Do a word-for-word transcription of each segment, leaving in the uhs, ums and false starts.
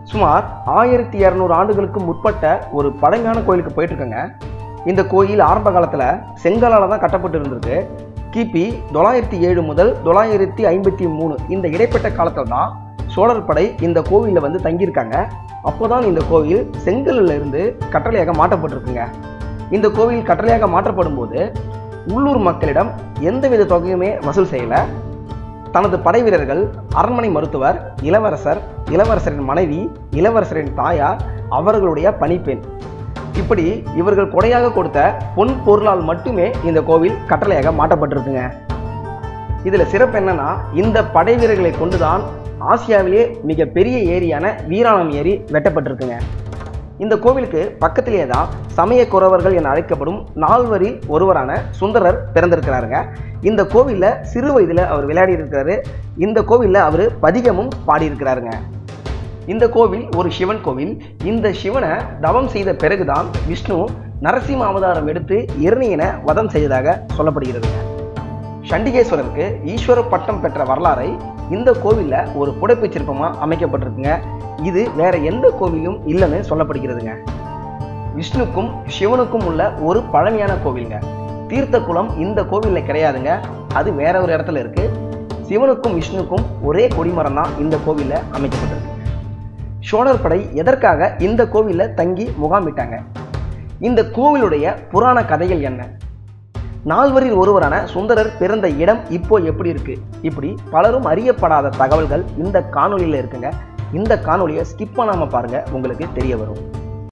சுமார் ஆயிரத்தி இரநூறு ஆண்டுகளுக்கு முற்பட்ட ஒரு பழமையான கோயிலுக்கு போயிட்டு இருக்கங்க. இந்த கோயில் ஆரம்ப காலத்தில் செங்கலால் தான் கட்டப்பட்டு இருந்திருக்கு. கிபி தொள்ளாயிரத்தி ஏழு முதல் தொள்ளாயிரத்தி ஐம்பத்தி மூணு இந்த இடைப்பட்ட காலத்தில் தான் சோழர் படை இந்த கோவிலில் வந்து தங்கியிருக்காங்க. அப்போதான் இந்த கோவில் செங்கலில் இருந்து கட்டளையாக மாற்றப்பட்டிருக்குங்க. இந்த கோவில் கட்டளையாக மாற்றப்படும் போது உள்ளூர் மக்களிடம் எந்தவித தொகையுமே வசூல் செய்யலை. தனது படை வீரர்கள், அரண்மனை மருத்துவர், இளவரசர், இளவரசரின் மனைவி, இளவரசரின் தாயார், அவர்களுடைய பணிப்பெண், இப்படி இவர்கள் கொடையாக கொடுத்த பொன் பொருளால் மட்டுமே இந்த கோவில் கட்டளையாக மாற்றப்பட்டிருக்குங்க. இதில் சிறப்பு என்னன்னா, இந்த படை வீரர்களை கொண்டுதான் ஆசியாவிலே மிக பெரிய ஏரியான வீராணம் ஏரி வெட்டப்பட்டிருக்குங்க. இந்த கோவிலுக்கு பக்கத்திலே தான் சமய குறவர்கள் என அழைக்கப்படும் நால்வரில் ஒருவரான சுந்தரர் பிறந்திருக்கிறாருங்க. இந்த கோவிலில் சிறு வயதில் அவர் விளையாடி இருக்கிறாரு. இந்த கோவிலில் அவர் பதிகமும் பாடியிருக்கிறாருங்க. இந்த கோவில் ஒரு சிவன் கோவில். இந்த சிவனை தவம் செய்த பிறகுதான் விஷ்ணு நரசிம்ம அவதாரம் எடுத்து இரணியனை வதம் செய்ததாக சொல்லப்படுகிறதுங்க. சண்டிகேஸ்வரருக்கு ஈஸ்வர பட்டம் பெற்ற வரலாறை இந்த கோவிலில் ஒரு புடைப்பு சிற்பமாக அமைக்கப்பட்டிருக்குங்க. இது வேற எந்த கோவிலும் இல்லைன்னு சொல்லப்படுகிறதுங்க. விஷ்ணுக்கும் சிவனுக்கும் உள்ள ஒரு பழமையான கோவிலுங்க. தீர்த்த குளம் இந்த கோவிலில் கிடையாதுங்க, அது வேற ஒரு இடத்துல இருக்கு. சிவனுக்கும் விஷ்ணுக்கும் ஒரே கொடிமரம் தான் இந்த கோவிலில் அமைக்கப்பட்டிருக்கு. சோழர் படை எதற்காக இந்த கோவிலில் தங்கி முகாமிட்டாங்க? இந்த கோவிலுடைய புராண கதைகள் என்ன? நால்வரில் ஒருவரான சுந்தரர் பிறந்த இடம் இப்போ எப்படி இருக்கு? இப்படி பலரும் அறியப்படாத தகவல்கள் இந்த காணொலியில் இருக்குங்க. இந்த காணொலியை ஸ்கிப் பண்ணாமல் பாருங்க, உங்களுக்கு தெரிய வரும்.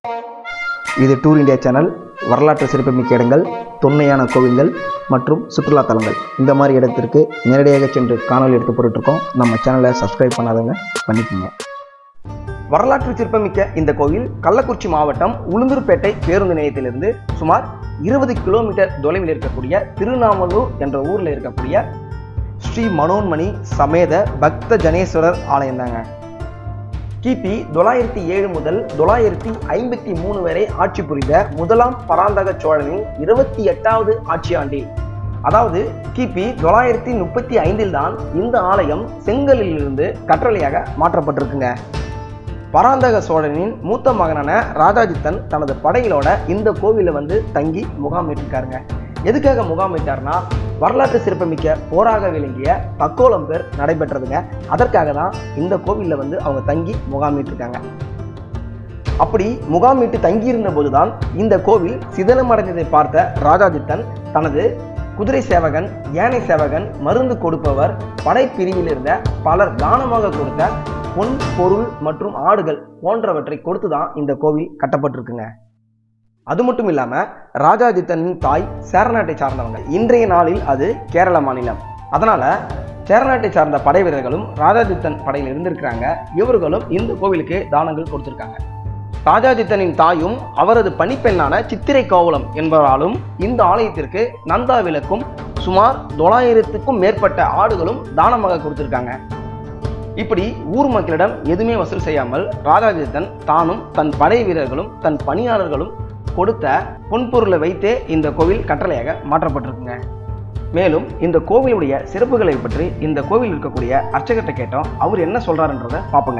இது டூர் இந்தியா சேனல். வரலாற்று சிறப்புமிக்க இடங்கள், தொன்மையான கோவில்கள் மற்றும் சுற்றுலா தலங்கள், இந்த மாதிரி இடத்திற்கு நேரடியாக சென்று காணொலி எடுத்து போட்டுருக்கோம். நம்ம சேனலை சப்ஸ்கிரைப் பண்ணாதவங்க பண்ணிக்கோங்க. வரலாற்று சிற்பமிக்க இந்த கோவில் கள்ளக்குறிச்சி மாவட்டம் உளுந்தூர்பேட்டை பேருந்து நிலையத்திலிருந்து சுமார் இருபது கிலோமீட்டர் தொலைவில் இருக்கக்கூடிய திருநாமலூர் என்ற ஊரில் இருக்கக்கூடிய ஸ்ரீ மனோன்மணி சமேத பக்த ஜனேஸ்வரர் ஆலயம் தாங்க. கிபி தொள்ளாயிரத்தி ஏழு முதல் தொள்ளாயிரத்தி ஐம்பத்தி மூணு வரை ஆட்சி புரிந்த முதலாம் பராந்தக சோழனின் இருபத்தி எட்டாவது ஆட்சி ஆண்டில், அதாவது கிபி தொள்ளாயிரத்தி முப்பத்தி ஐந்தில் தான் இந்த ஆலயம் செங்கலில் இருந்து கற்றளையாக மாற்றப்பட்டிருக்குங்க. பராந்தக சோழனின் மூத்த மகனான ராஜாஜித்தன் தனது படைகளோட இந்த கோவிலில் வந்து தங்கி முகாமிட்டிருக்காருங்க. எதுக்காக முகாமிட்டார்னா, வரலாற்று சிறப்புமிக்க போராக விளங்கிய தக்கோலம்பேர் நடைபெற்றதுங்க. அதற்காக தான் இந்த கோவிலில் வந்து அவங்க தங்கி முகாமிட்டிருக்காங்க. அப்படி முகாமிட்டு தங்கியிருந்த போதுதான் இந்த கோவில் சிதலமடைந்ததை பார்த்த ராஜாஜித்தன் தனது குதிரை சேவகன், யானை சேவகன், மருந்து கொடுப்பவர், படைப்பிரிவில் இருந்த பலர் தானமாக கொடுத்த பொன் பொருள் மற்றும் ஆடுகள் போன்றவற்றை கொடுத்து தான் இந்த கோவில் கட்டப்பட்டிருக்குங்க. அது மட்டும் இல்லாம ராஜாஜித்தனின் தாய் சேரநாட்டை சார்ந்தவங்க. இன்றைய நாளில் அது கேரள மாநிலம். அதனால சேரநாட்டை சார்ந்த படை வீரர்களும் ராஜாஜித்தன் படையில் இருந்திருக்கிறாங்க. இவர்களும் இந்த கோவிலுக்கு தானங்கள் கொடுத்திருக்காங்க. ராஜாஜித்தனின் தாயும் அவரது பணிப்பெண்ணான சித்திரை கோவலம் என்பவராலும் இந்த ஆலயத்திற்கு நந்தா விளக்கும் சுமார் தொள்ளாயிரத்துக்கும் மேற்பட்ட ஆடுகளும் தானமாக கொடுத்திருக்காங்க. இப்படி ஊர் மக்களிடம் எதுவுமே வசூல் செய்யாமல் ராஜாஜித்தன் தானும் தன் படை வீரர்களும் தன் பணியாளர்களும் கொடுத்த பொன்பொருளை வைத்தே இந்த கோவில் கட்டளையாக மாற்றப்பட்டிருக்குங்க. மேலும் இந்த கோவிலுடைய சிறப்புகளை பற்றி இந்த கோவில் இருக்கக்கூடிய அர்ச்சகர்கிட்ட கேட்டோம். அவர் என்ன சொல்றாருன்றதை பார்ப்போங்க.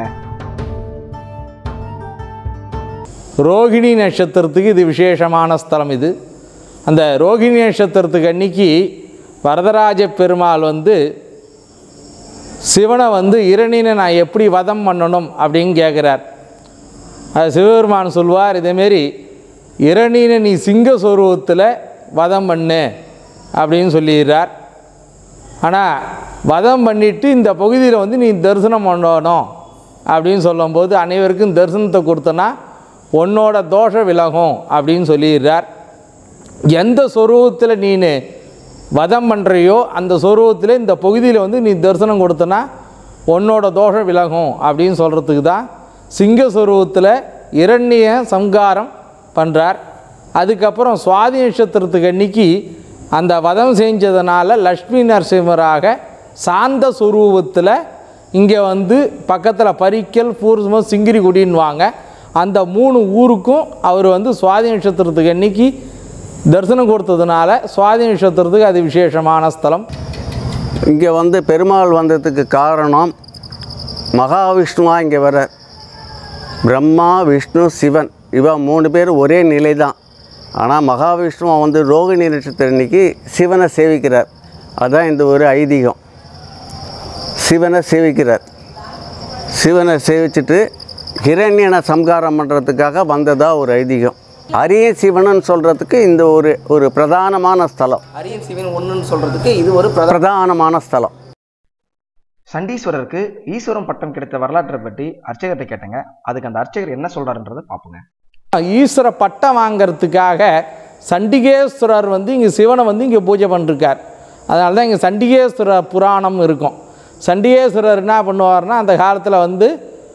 ரோகிணி நட்சத்திரத்துக்கு இது விசேஷமான ஸ்தலம். இது அந்த ரோகிணி நட்சத்திரத்துக்கு அன்னைக்கு வரதராஜ பெருமாள் வந்து சிவனை வந்து இரணினை நான் எப்படி வதம் பண்ணணும் அப்படின்னு கேட்குறார். அது சிவபெருமான் சொல்வார், இதேமாரி இரணினை நீ சிங்க சொரூபத்தில் வதம் பண்ணு அப்படின்னு சொல்லிடுறார். ஆனால் வதம் பண்ணிவிட்டு இந்த பகுதியில் வந்து நீ தரிசனம் பண்ணணும் அப்படின்னு சொல்லும்போது அனைவருக்கும் தரிசனத்தை கொடுத்தனா உன்னோட தோஷம் விலகும் அப்படின்னு சொல்லிடுறார். எந்த சொரூபத்தில் நீ வதம் பண்ணுறையோ அந்த சொரூபத்தில் இந்த பகுதியில் வந்து நீ தரிசனம் கொடுத்தனா உன்னோட தோஷம் விலகும் அப்படின்னு சொல்கிறதுக்கு தான் சிங்க சொரூபத்தில் இரண்ய சம்காரம் பண்ணுறார். அதுக்கப்புறம் சுவாதி நட்சத்திரத்துக்கு அன்னைக்கு அந்த வதம் செஞ்சதுனால லக்ஷ்மி நரசிம்மராக சாந்த சொரூபத்தில் இங்கே வந்து பக்கத்தில் பரிக்கல், பூர்வம், சிங்கிரிகுடின்னுவாங்க. அந்த மூணு ஊருக்கும் அவர் வந்து சுவாதி நட்சத்திரத்துக்கு அன்னைக்கு தரிசனம் கொடுத்ததுனால சுவாதி நட்சத்திரத்துக்கு அது விசேஷமான ஸ்தலம். இங்கே வந்து பெருமாள் வந்ததுக்கு காரணம் மகாவிஷ்ணுவாக இங்கே வர பிரம்மா விஷ்ணு சிவன் இவ மூணு பேர் ஒரே நிலை தான். ஆனால் மகாவிஷ்ணுவை வந்து ரோகிணி நட்சத்திர அன்னைக்கு சிவனை சேவிக்கிறார். அதுதான் இந்த ஒரு ஐதீகம். சிவனை சேவிக்கிறார். சிவனை சேவிச்சுட்டு ஹிரண்யனை சம்ஹாரம் பண்ணுறதுக்காக வந்ததாக ஒரு ஐதீகம். அரிய சிவனன்னு சொல்கிறதுக்கு இந்த ஒரு ஒரு பிரதானமான ஸ்தலம். அரிய சிவன் ஒன்றுன்னு சொல்கிறதுக்கு இது ஒரு பிரதானமான ஸ்தலம். சண்டீஸ்வரருக்கு ஈஸ்வரம் பட்டம் கிடைத்த வரலாற்றை பற்றி அர்ச்சகர்கிட்ட கேட்டேங்க. அதுக்கு அந்த அர்ச்சகர் என்ன சொல்கிறாருன்றதை பார்ப்போங்க. ஈஸ்வர பட்டம் வாங்கிறதுக்காக சண்டிகேஸ்வரர் வந்து இங்கே சிவனை வந்து இங்கே பூஜை பண்ணிருக்கார். அதனால தான் இங்கே சண்டிகேஸ்வரர் புராணம் இருக்கும். சண்டிகேஸ்வரர் என்ன பண்ணுவார்னா, அந்த காலத்தில் வந்து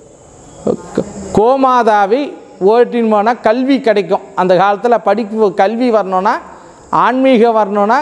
கோமாதாவை ஓட்டின்னு போனால் கல்வி கிடைக்கும். அந்த காலத்தில் படிப்பு கல்வி வரணுன்னா, ஆன்மீகம் வரணுன்னா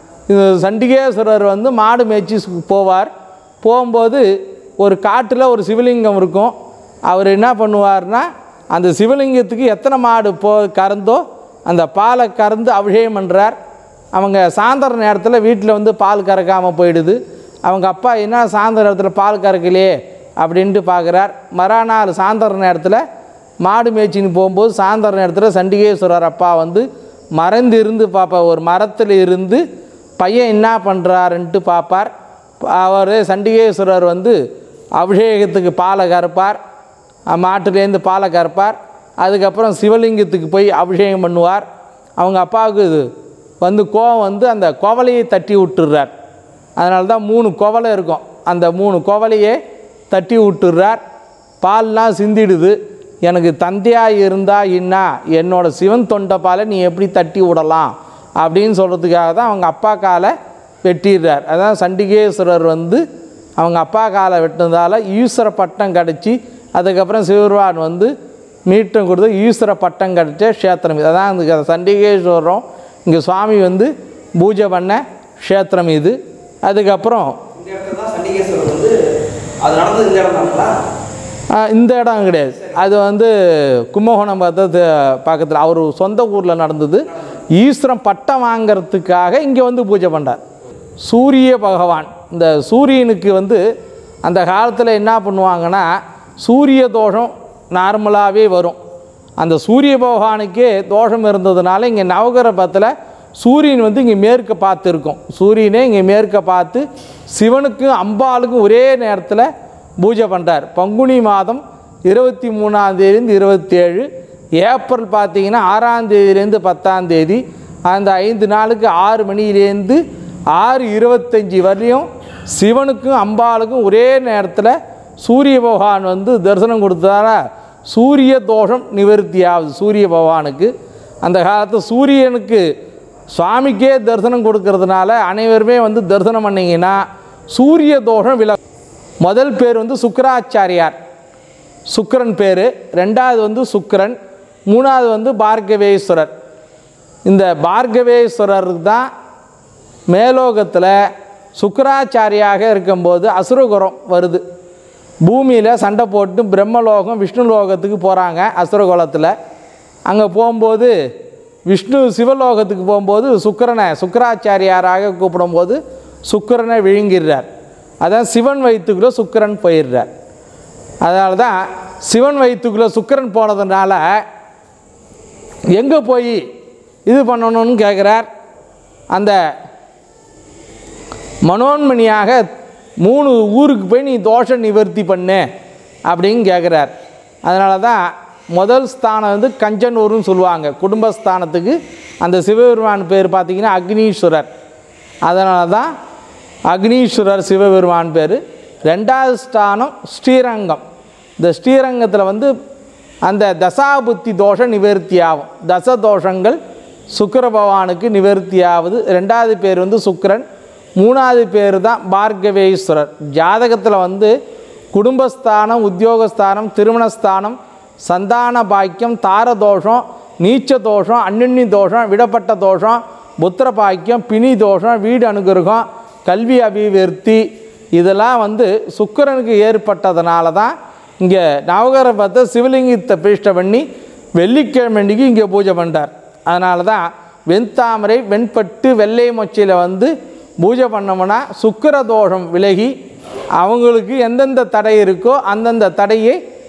சண்டிகேஸ்வரர் வந்து மாடு மேய்ச்சி போவார். போகும்போது ஒரு காட்டில் ஒரு சிவலிங்கம் இருக்கும். அவர் என்ன பண்ணுவார்னா, அந்த சிவலிங்கத்துக்கு எத்தனை மாடு போ கறந்தோ அந்த பாலை கறந்து அபிஷேகம் பண்ணுறார். அவங்க சாயந்தர நேரத்தில் வீட்டில் வந்து பால் கறக்காமல் போயிடுது. அவங்க அப்பா என்ன சாயந்தர நேரத்தில் பால் கறக்கலையே அப்படின்ட்டு பார்க்குறார். மறுநாள் சாயந்தர நேரத்தில் மாடு மேய்ச்சின்னு போகும்போது சாயந்தர நேரத்தில் சண்டிகேஸ்வரர் அப்பா வந்து மறைந்து இருந்து பார்ப்பார். ஒரு மரத்தில் இருந்து பையன் என்ன பண்ணுறாருன்ட்டு பார்ப்பார். அவர் சண்டிகேஸ்வரர் வந்து அபிஷேகத்துக்கு பாலை கறப்பார், மாட்டுலேருந்து பாலை கறப்பார். அதுக்கப்புறம் சிவலிங்கத்துக்கு போய் அபிஷேகம் பண்ணுவார். அவங்க அப்பாவுக்கு இது வந்து கோவம் வந்து அந்த கோவலையை தட்டி விட்டுறார். அதனால தான் மூணு கோவலை இருக்கும். அந்த மூணு கோவலையே தட்டி விட்டுறார். பால்லாம் சிந்திடுது. எனக்கு தந்தையாக இருந்தால் என்ன, என்னோடய சிவன் தொண்டை பாலை நீ எப்படி தட்டி விடலாம் அப்படின்னு சொல்கிறதுக்காக தான் அவங்க அப்பா காலை வெட்டிடுறார். அதான் சண்டிகேஸ்வரர் வந்து அவங்க அப்பா காலை வெட்டினதால் ஈஸ்வர பட்டம் கிடச்சி அதுக்கப்புறம் சிவபெருமான் வந்து மீட்டம் கொடுத்து ஈஸ்வர பட்டம் கிடச்ச க்ஷேத்திரம் இது. அதான் அந்த சண்டிகேஸ்வரம் இங்கே சுவாமி வந்து பூஜை பண்ண க்ஷேத்திரம் இது. அதுக்கப்புறம் இந்த இடத்துல தான் சண்டிகேஸ்வரர் வந்து அது நடந்தது. இந்த இடம் தாங்களா? இந்த இடம் கிடையாது. அது வந்து கும்பகோணம் பார்த்து பக்கத்தில் அவர் சொந்த ஊரில் நடந்தது. ஈஸ்வரம் பட்டம் வாங்கிறதுக்காக இங்கே வந்து பூஜை பண்ணுறார். சூரிய பகவான், இந்த சூரியனுக்கு வந்து அந்த காலத்தில் என்ன பண்ணுவாங்கன்னா, சூரிய தோஷம் நார்மலாகவே வரும். அந்த சூரிய பகவானுக்கே தோஷம் இருந்ததுனால இங்கே நவகிரகத்தில் சூரியன் வந்து இங்கே மேற்க பார்த்து இருக்கும். சூரியனே இங்கே மேற்க பார்த்து சிவனுக்கும் அம்பாளுக்கும் ஒரே நேரத்தில் பூஜை பண்ணுறார். பங்குனி மாதம் இருபத்தி மூணாம் தேதியிலேருந்து இருபத்தி ஏழு ஏப்ரல் பார்த்திங்கன்னா ஆறாம் தேதியிலேருந்து பத்தாம் தேதி அந்த ஐந்து நாளுக்கு ஆறு மணிலேருந்து ஆறு இருபத்தஞ்சி வரையும் சிவனுக்கும் அம்பாளுக்கும் ஒரே நேரத்தில் சூரிய பகவான் வந்து தரிசனம் கொடுத்ததால சூரிய தோஷம் நிவர்த்தி ஆகுது சூரிய பகவானுக்கு. அந்த காலத்தில் சூரியனுக்கு சுவாமிக்கே தரிசனம் கொடுக்கறதுனால அனைவருமே வந்து தரிசனம் பண்ணிங்கன்னா சூரிய தோஷம் வில. முதல் பேர் வந்து சுக்கராச்சாரியார், சுக்கரன் பேர். ரெண்டாவது வந்து சுக்கரன். மூணாவது வந்து பார்கவேஸ்வரர். இந்த பார்கவேஸ்வரருக்கு தான் மேலோகத்தில் சுக்கராச்சாரியாக இருக்கும்போது அசுரகுரம் வருது. பூமியில் சண்டை போட்டு பிரம்மலோகம் விஷ்ணு லோகத்துக்கு போகிறாங்க. அசுரகுலத்தில் அங்கே போகும்போது விஷ்ணு சிவலோகத்துக்கு போகும்போது சுக்கரனை சுக்கராச்சாரியாராக கூப்பிடும்போது சுக்கரனை விழுங்கிடுறார். அதான் சிவன் வயிற்றுக்குள்ளே சுக்கரன் போயிடுறார். அதனால தான் சிவன் வயிற்றுக்குள்ளே சுக்கரன் போனதுனால எங்கே போய் இது பண்ணணும்னு கேட்குறார். அந்த மனோன்மணியாக மூணு ஊருக்கு போய் நீ தோஷ நிவர்த்தி பண்ணு அப்படின்னு கேட்குறார். அதனால தான் முதல் ஸ்தானம் வந்து கஞ்சனூர்னு சொல்லுவாங்க. குடும்பஸ்தானத்துக்கு அந்த சிவபெருமான் பேர் பார்த்திங்கன்னா அக்னீஸ்வரர். அதனால தான் அக்னீஸ்வரர் சிவபெருமான் பேர். ரெண்டாவது ஸ்தானம் ஸ்ரீரங்கம். இந்த ஸ்ரீரங்கத்தில் வந்து அந்த தசாபுத்தி தோஷம் நிவர்த்தி ஆகும். தச தோஷங்கள் சுக்கிர பகவானுக்கு நிவர்த்தி ஆகுது. ரெண்டாவது பேர் வந்து சுக்கிரன். மூணாவது பேர் தான் பார்கவேஸ்வரர். ஜாதகத்தில் வந்து குடும்பஸ்தானம், உத்தியோகஸ்தானம், திருமணஸ்தானம், சந்தான பாக்கியம், தாரதோஷம், நீச்ச தோஷம், அந்யுன்னி தோஷம், விடப்பட்ட தோஷம், புத்திர பாக்கியம், பிணி தோஷம், வீடு அனுகிரகம், கல்வி அபிவிருத்தி இதெல்லாம் வந்து சுக்கிரனுக்கு ஏற்பட்டதுனால தான் இங்கே நவகிரகத்தை சிவலிங்கத்தை பிரதிஷ்டை பண்ணி வெள்ளிக்கிழமைக்கு இங்கே பூஜை பண்ணுறார். அதனால தான் வெண்தாமரை, வெண்பட்டு, வெள்ளை மொச்சையில் வந்து பூஜை பண்ணோம்னா சுக்கிர தோஷம் விலகி அவங்களுக்கு எந்தெந்த தடை இருக்கோ அந்தந்த தடையை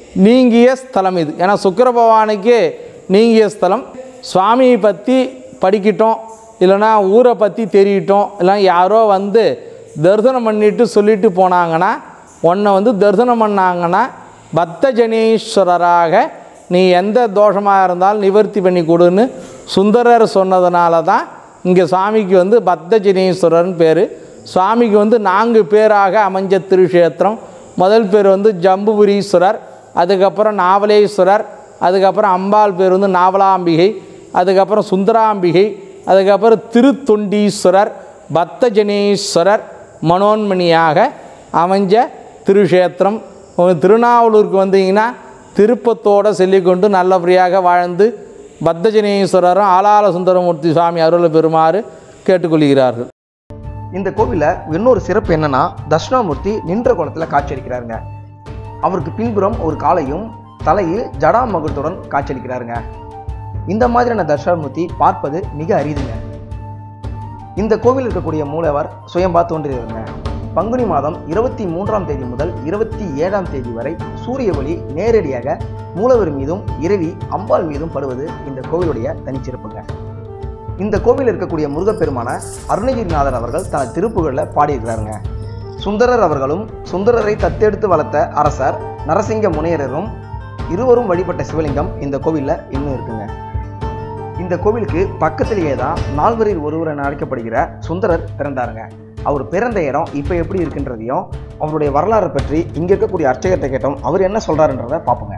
நீங்கிய ஸ்தலம் இது. ஏன்னா சுக்கிர பகவானுக்கு நீங்கிய ஸ்தலம். சுவாமியை பற்றி படிக்கிட்டோம், இல்லைனா ஊரை பற்றி தெரியட்டோம், இல்லைனா யாரோ வந்து தரிசனம் பண்ணிட்டு சொல்லிட்டு போனாங்கன்னா, உன்னை வந்து தரிசனம் பண்ணாங்கன்னா பக்த ஜனீஸ்வரராக நீ எந்த தோஷமாக இருந்தாலும் நிவர்த்தி பண்ணி கொடுன்னு சுந்தரர் சொன்னதுனால தான் இங்கே சுவாமிக்கு வந்து பக்த ஜனீஸ்வரர்னு பேர். சுவாமிக்கு வந்து நான்கு பேராக அமைஞ்ச திருக்ஷேத்திரம். முதல் பேர் வந்து ஜம்புபுரீஸ்வரர், அதுக்கப்புறம் நாவலேஸ்வரர், அதுக்கப்புறம் அம்பாள் பேர் வந்து நாவலாம்பிகை, அதுக்கப்புறம் சுந்தராம்பிகை, அதுக்கப்புறம் திருத்தொண்டீஸ்வரர், பக்த ஜனீஸ்வரர் மனோன்மணியாக அமைஞ்ச திருக்ஷேத்திரம். திருநாவலூருக்கு வந்தீங்கன்னா திருப்பத்தோடு சொல்லிக்கொண்டு நல்லபடியாக வாழ்ந்து பத்தஜனீஸ்வரரும் ஆலால சுந்தரமூர்த்தி சுவாமி அருளை பெறுமாறு கேட்டுக்கொள்கிறார்கள். இந்த கோவிலில் இன்னொரு சிறப்பு என்னன்னா, தட்சிணாமூர்த்தி நின்ற கோலத்தில் காட்சியளிக்கிறாருங்க. அவருக்கு பின்புறம் ஒரு காலையும் தலையில் ஜடாமகுடத்துடன் காட்சியளிக்கிறாருங்க. இந்த மாதிரியான தட்சிணாமூர்த்தி பார்ப்பது மிக அரிதுங்க. இந்த கோவில் இருக்கக்கூடிய மூலவர் சுயம்பா தோன்றியவருங்க. பங்குனி மாதம் இருபத்தி மூன்றாம் தேதி முதல் இருபத்தி ஏழாம் தேதி வரை சூரிய ஒளி நேரடியாக மூலவர் மீதும் இரவி அம்பாள் மீதும் படுவது இந்த கோவிலுடைய தனிச்சிறப்புங்க. இந்த கோவில் இருக்கக்கூடிய முருகப்பெருமான அருணகிரிநாதர் அவர்கள் தனது திருப்புகழில் பாடியிருக்கிறாருங்க. சுந்தரர் அவர்களும் சுந்தரரை தத்தெடுத்து வளர்த்த அரசர் நரசிங்க முனையரும் இருவரும் வழிபட்ட சிவலிங்கம் இந்த கோவிலில் இன்னும் இருக்குங்க. இந்த கோவிலுக்கு பக்கத்திலேயே தான் நால்வரில் ஒருவர் என அழைக்கப்படுகிற சுந்தரர் பிறந்தாருங்க. அவர் பிறந்த இடம் இப்போ எப்படி இருக்குன்றதையும் அவருடைய வரலாறை பற்றி இங்கே இருக்கக்கூடிய அர்ச்சகத்தை கேட்டோம். அவர் என்ன சொல்கிறாருன்றதை பார்ப்போங்க.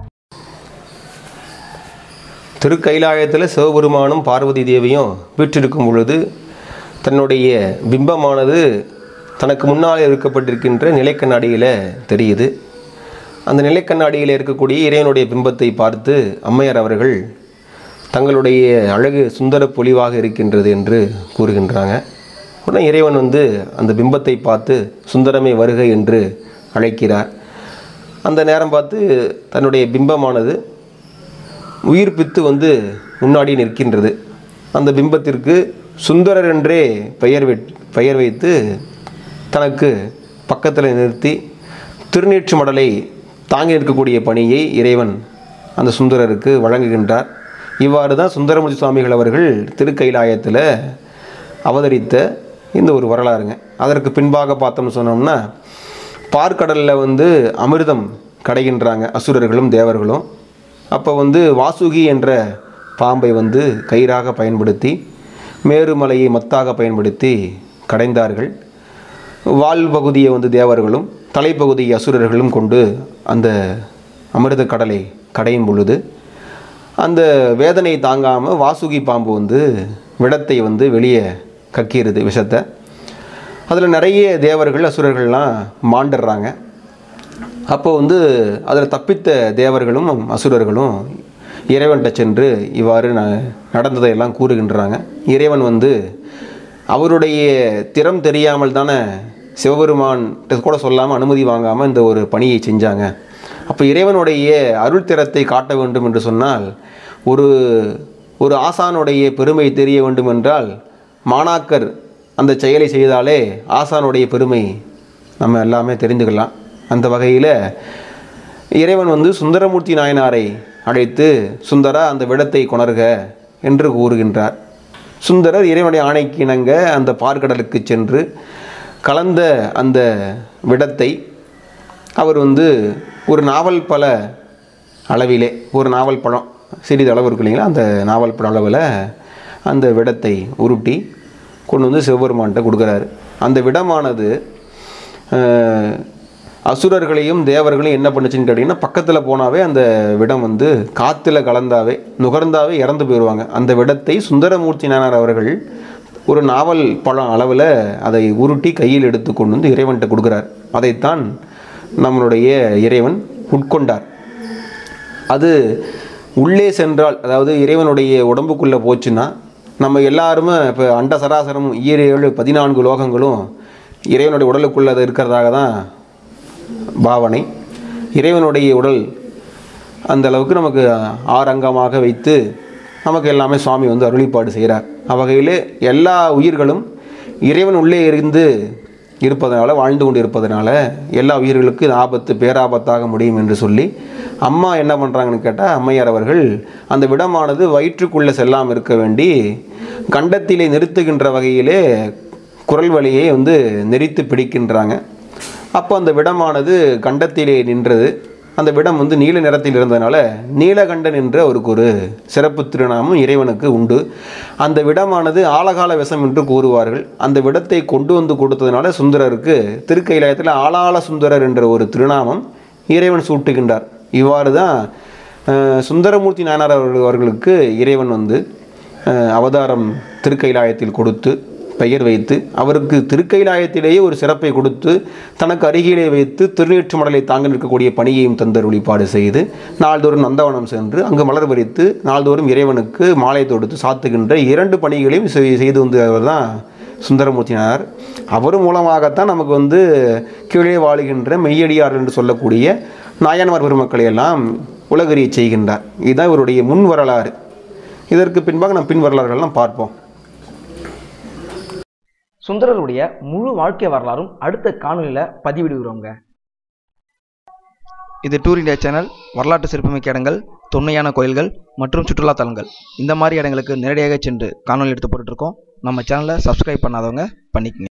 திருக்கைலாயத்தில் சிவபெருமானும் பார்வதி தேவியும் வீற்றிருக்கும் பொழுது தன்னுடைய பிம்பமானது தனக்கு முன்னால் இருக்கப்பட்டிருக்கின்ற நிலைக்கண்ணாடியில் தெரியுது. அந்த நிலைக்கண்ணாடியில் இருக்கக்கூடிய இறைவனுடைய பிம்பத்தை பார்த்து அம்மையார் அவர்கள் தங்களுடைய அழகு சுந்தர பொலிவாக இருக்கின்றது என்று கூறுகின்றாங்க. உடனே இறைவன் வந்து அந்த பிம்பத்தை பார்த்து சுந்தரமே வருக என்று அழைக்கிறார். அந்த நேரம் பார்த்து தன்னுடைய பிம்பமானது உயிர்ப்பித்து வந்து முன்னாடி நிற்கின்றது. அந்த பிம்பத்திற்கு சுந்தரர் என்றே பெயர் வை பெயர் வைத்து தனக்கு பக்கத்தில் நிறுத்தி திருநீற்று மடலை தாங்கி நிற்கக்கூடிய பணியை இறைவன் அந்த சுந்தரருக்கு வழங்குகின்றார். இவ்வாறு தான் சுந்தரமூர்த்தி சுவாமிகள் அவர்கள் திருக்கைலாயத்தில் அவதரித்த இந்த ஒரு வரலாறுங்க. அதற்கு பின்பாக பார்த்தோம்னு சொன்னோம்னா, பார்க்கடலில் வந்து அமிர்தம் கடைகின்றாங்க அசுரர்களும் தேவர்களும். அப்போ வந்து வாசுகி என்ற பாம்பை வந்து கயிறாக பயன்படுத்தி மேருமலையை மத்தாக பயன்படுத்தி கடைந்தார்கள். வால் பகுதியை வந்து தேவர்களும் தலைப்பகுதியை அசுரர்களும் கொண்டு அந்த அமிர்த கடலை கடையும் பொழுது அந்த வேதனை தாங்காமல் வாசுகி பாம்பு வந்து விடத்தை வந்து வெளியே கக்கிடுது விஷத்தை. அதில் நிறைய தேவர்கள் அசுரர்கள்லாம் மாண்டுடுறாங்க. அப்போ வந்து அதில் தப்பித்த தேவர்களும் அசுரர்களும் இறைவன்கிட்ட சென்று இவ்வாறு ந நடந்ததையெல்லாம் கூறுகின்றாங்க. இறைவன் வந்து அவருடைய திறம் தெரியாமல் தானே சிவபெருமான் கூட சொல்லாமல் அனுமதி வாங்காமல் இந்த ஒரு பணியை செஞ்சாங்க. அப்போ இறைவனுடைய அருள் திறத்தை காட்ட வேண்டும் என்று சொன்னால், ஒரு ஒரு ஆசானுடைய பெருமை தெரிய வேண்டும் என்றால் மாணாக்கர் அந்த செயலை செய்தாலே ஆசானுடைய பெருமை நம்ம எல்லாமே தெரிந்துக்கலாம். அந்த வகையில் இறைவன் வந்து சுந்தரமூர்த்தி நாயனாரை அழைத்து சுந்தரா அந்த விடத்தை கொணர்க என்று கூறுகின்றார். சுந்தரர் இறைவனுடைய ஆணைக்கு இணங்க அந்த பார்க்கடலுக்கு சென்று கலந்த அந்த விடத்தை அவர் வந்து ஒரு நாவல் பழ அளவிலே, ஒரு நாவல் பழம் சிறிதளவு இருக்கு இல்லைங்களா, அந்த நாவல் பழ அளவில் அந்த விடத்தை உருட்டி கொண்டு வந்து சிவபெருமான்கிட்ட கொடுக்குறாரு. அந்த விடமானது அசுரர்களையும் தேவர்களையும் என்ன பண்ணுச்சுன்னு கேட்டிங்கன்னா, பக்கத்தில் போனாவே அந்த விடம் வந்து காற்றுல கலந்தாவே நுகர்ந்தாவே இறந்து போயிடுவாங்க. அந்த விடத்தை சுந்தரமூர்த்தி நாயனார் அவர்கள் ஒரு நாவல் பழம் அளவில் அதை உருட்டி கையில் எடுத்து கொண்டு வந்து இறைவன்கிட்ட கொடுக்குறார். அதைத்தான் நம்மளுடைய இறைவன் உட்கொண்டார். அது உள்ளே சென்றால், அதாவது இறைவனுடைய உடம்புக்குள்ளே போச்சுன்னா, நம்ம எல்லாருமே இப்போ அண்ட சராசரம் ஈர ஏழு பதினான்கு லோகங்களும் இறைவனுடைய உடலுக்குள்ளே அது இருக்கிறதாக தான் பாவனை. இறைவனுடைய உடல் அந்த அளவுக்கு நமக்கு ஆறங்கமாக வைத்து நமக்கு எல்லாமே சுவாமி வந்து அருளிப்பாடு செய்கிறார். அவ்வகையில் எல்லா உயிர்களும் இறைவன் உள்ளே இருந்து இருப்பதனால, வாழ்ந்து கொண்டு இருப்பதனால எல்லா உயிர்களுக்கும் ஆபத்து பேராபத்தாக முடியும் என்று சொல்லி அம்மா என்ன பண்ணுறாங்கன்னு கேட்டால் அம்மையார் அவர்கள் அந்த விடமானது வயிற்றுக்குள்ளே செல்லாமல் இருக்க வேண்டி கண்டத்திலே நிறுத்துகின்ற வகையிலே குரல் வழியை வந்து நெறித்து பிடிக்கின்றாங்க. அப்போ அந்த விடமானது கண்டத்திலே நின்றது. அந்த விடம் வந்து நீல நிறத்தில் இருந்ததுனால நீலகண்டன் என்ற அவருக்கு ஒரு சிறப்பு திருநாமம் இறைவனுக்கு உண்டு. அந்த விடமானது ஆலகால விஷம் என்று கூறுவார்கள். அந்த விடத்தை கொண்டு வந்து கொடுத்ததுனால சுந்தரருக்கு திருக்கைலாயத்தில் ஆளாள சுந்தரர் என்ற ஒரு திருநாமம் இறைவன் சூட்டுகின்றார். இவ்வாறு தான் சுந்தரமூர்த்தி நாயனார் அவர்களுக்கு இறைவன் வந்து அவதாரம் திருக்கைலாயத்தில் கொடுத்து பெயர் வைத்து அவருக்கு திருக்கைலாயத்திலேயே ஒரு சிறப்பை கொடுத்து தனக்கு அருகிலே வைத்து திருநீற்று மடலை தாங்க நிற்கக்கூடிய பணியையும் தந்தர் வழிபாடு செய்து நாள்தோறும் நந்தவனம் சென்று அங்கு மலர் பறித்து நாள்தோறும் இறைவனுக்கு மாலை தொடுத்து சாத்துகின்ற இரண்டு பணிகளையும் செய்து வந்தவர் தான் சுந்தரமூர்த்தி நாயனார். அவர் மூலமாகத்தான் நமக்கு வந்து கீழே வாழுகின்ற மெய்யடியார் என்று சொல்லக்கூடிய நாயன்மார் பெருமக்களை எல்லாம் உலகறிய செய்கின்றார். இதுதான் இவருடைய முன் வரலாறு. இதற்கு பின்பாக நாம் பின் வரலாறுகள்லாம் பார்ப்போம். சுந்தரருடைய முழு வாழ்க்கை வரலாறும் அடுத்த காணொலியில் பதிவிடுகிறோங்க. இது டூர் இந்தியா சேனல். வரலாற்று சிறப்புமிக்க இடங்கள், தொன்மையான கோயில்கள் மற்றும் சுற்றுலா தலங்கள் இந்த மாதிரி இடங்களுக்கு நேரடியாக சென்று காணொலி எடுத்து போட்டுருக்கோம். நம்ம சேனலை சப்ஸ்கிரைப் பண்ணாதவங்க பண்ணிக்கங்க.